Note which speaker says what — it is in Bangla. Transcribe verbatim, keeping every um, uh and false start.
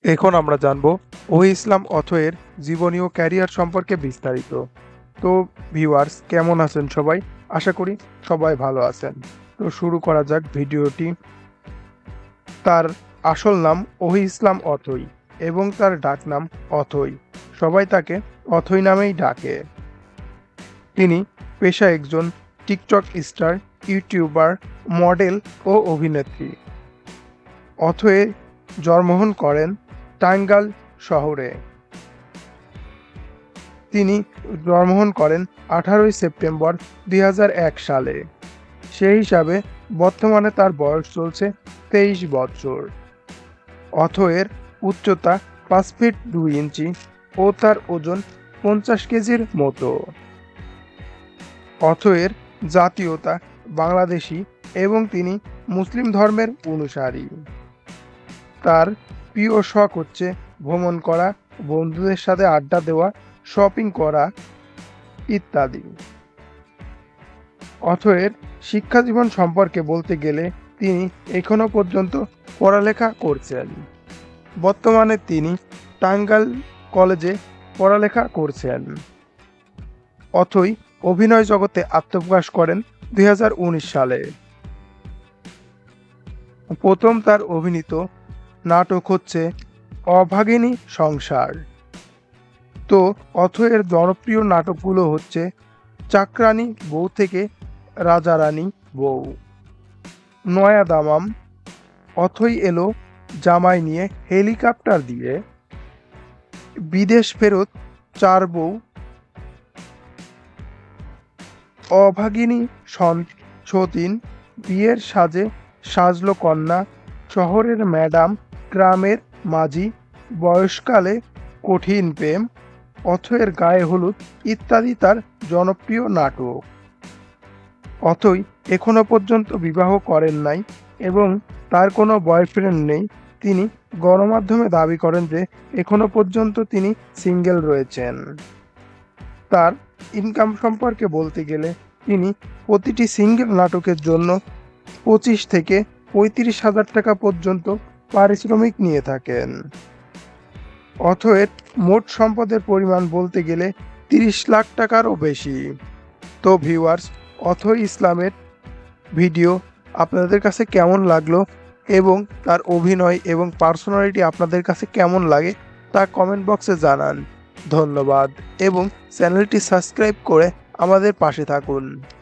Speaker 1: এখন আমরা জানব ওহি ইসলাম অথয়ের জীবনী ও ক্যারিয়ার সম্পর্কে বিস্তারিত। তো ভিউয়ার্স, কেমন আছেন সবাই? আশা করি সবাই ভালো আছেন। তো শুরু করা যাক ভিডিওটি। তার আসল নাম ওহি ইসলাম অথই এবং তার ডাকনাম অথই। সবাই তাকে অথই নামেই ডাকে। তিনি পেশায় একজন টিকটক স্টার, ইউটিউবার, মডেল ও অভিনেত্রী। অথয়ে জন্মগ্রহণ করেন টাঙ্গাইল শহরে। তিনি জন্মগ্রহণ করেন আঠারোই সেপ্টেম্বর দুই হাজার এক সালে। সেই হিসাবে বর্তমানে তার বয়স চলছে তেইশ বছর। অথয়ের উচ্চতা পাঁচ ফিট দুই ইঞ্চি ও তার ওজন পঞ্চাশ কেজির মতো। অথয়ের জাতীয়তা বাংলাদেশি এবং তিনি মুসলিম ধর্মের অনুসারী। তার প্রিয় শখ হচ্ছে ভ্রমণ করা, বন্ধুদের সাথে আড্ডা দেওয়া, শপিং করা ইত্যাদি। অথয়ের শিক্ষা জীবন সম্পর্কে বলতে গেলে তিনি এখনো পর্যন্ত পড়ালেখা করছেন। বর্তমানে তিনি টাঙ্গাইল কলেজে পড়ালেখা করছেন। অথই অভিনয় জগতে আত্মপ্রকাশ করেন দুই হাজার উনিশ সালে। প্রথম তার অভিনীত নাটক হচ্ছে অভাগিনী সংসার। তো অথয়ের জনপ্রিয় নাটকগুলো হচ্ছে চাকরানী বউ থেকে রাজা রানী বউ, নয়া দামাম, অথই এলো জামাই নিয়ে হেলিকপ্টার দিয়ে, বিদেশ ফেরত চার বউ, অভাগিনী সতীন, বিয়ের সাজে সাজলো কন্যা, শহরের ম্যাডাম, গ্রামের মাঝি, বয়সকালে কঠিন প্রেম, অথয়ের গায়ে হলুদ ইত্যাদি তার জনপ্রিয় নাটক। অথই এখনো পর্যন্ত বিবাহ করেন নাই এবং তার কোনো বয়ফ্রেন্ড নেই। তিনি গণমাধ্যমে দাবি করেন যে এখনো পর্যন্ত তিনি সিঙ্গেল রয়েছেন। তার ইনকাম সম্পর্কে বলতে গেলে তিনি প্রতিটি সিঙ্গেল নাটকের জন্য পঁচিশ থেকে পঁয়ত্রিশ হাজার টাকা পর্যন্ত পারিশ্রমিক নিয়ে থাকেন। অথয়ের মোট সম্পদের পরিমাণ বলতে গেলে তিরিশ লাখ টাকারও বেশি। তো ভিউয়ার্স, অথই ইসলামের ভিডিও আপনাদের কাছে কেমন লাগলো এবং তার অভিনয় এবং পার্সোনালিটি আপনাদের কাছে কেমন লাগে তা কমেন্ট বক্সে জানান। ধন্যবাদ এবং চ্যানেলটি সাবস্ক্রাইব করে আমাদের পাশে থাকুন।